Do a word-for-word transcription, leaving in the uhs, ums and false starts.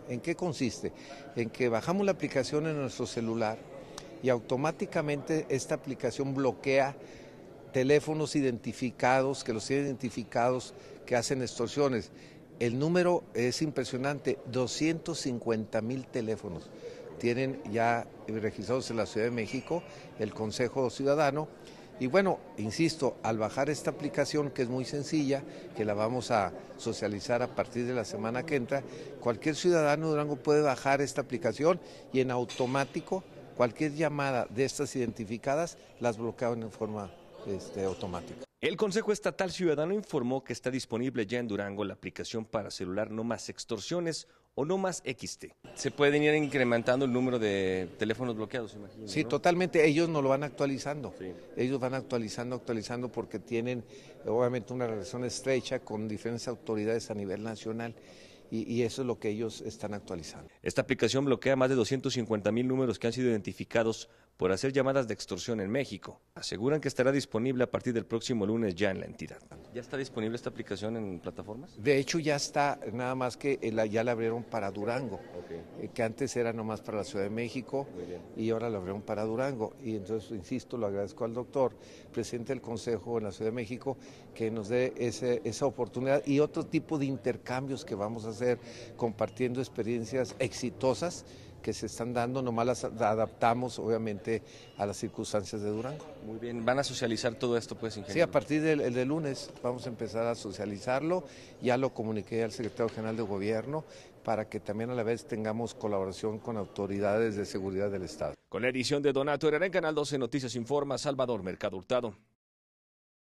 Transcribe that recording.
¿En qué consiste? En que bajamos la aplicación en nuestro celular y automáticamente esta aplicación bloquea teléfonos identificados, que los tienen identificados, que hacen extorsiones. El número es impresionante, doscientos cincuenta mil teléfonos tienen ya registrados en la Ciudad de México, el Consejo Ciudadano. Y bueno, insisto, al bajar esta aplicación, que es muy sencilla, que la vamos a socializar a partir de la semana que entra, cualquier ciudadano de Durango puede bajar esta aplicación y en automático cualquier llamada de estas identificadas las bloquean en forma este, automática. El Consejo Estatal Ciudadano informó que está disponible ya en Durango la aplicación para celular No Más Extorsiones o No Más X T. Se pueden ir incrementando el número de teléfonos bloqueados, imagino. Sí, ¿no? Totalmente, ellos no lo van actualizando, sí. ellos van actualizando, actualizando porque tienen obviamente una relación estrecha con diferentes autoridades a nivel nacional. Y, y eso es lo que ellos están actualizando. Esta aplicación bloquea más de doscientos cincuenta mil números que han sido identificados por hacer llamadas de extorsión en México. Aseguran que estará disponible a partir del próximo lunes ya en la entidad. ¿Ya está disponible esta aplicación en plataformas? De hecho ya está, nada más que la, ya la abrieron para Durango, okay. Que antes era nomás para la Ciudad de México y ahora la abrieron para Durango. Y entonces, insisto, lo agradezco al doctor, presidente del Consejo en la Ciudad de México, que nos dé ese, esa oportunidad y otro tipo de intercambios que vamos a hacer, compartiendo experiencias exitosas que se están dando, nomás las adaptamos obviamente a las circunstancias de Durango. Muy bien, ¿van a socializar todo esto pues, ingeniero? Sí, a partir del, del lunes vamos a empezar a socializarlo, ya lo comuniqué al secretario general de Gobierno para que también a la vez tengamos colaboración con autoridades de seguridad del Estado. Con la edición de Donato Herrera en Canal doce Noticias informa Salvador Mercado Hurtado.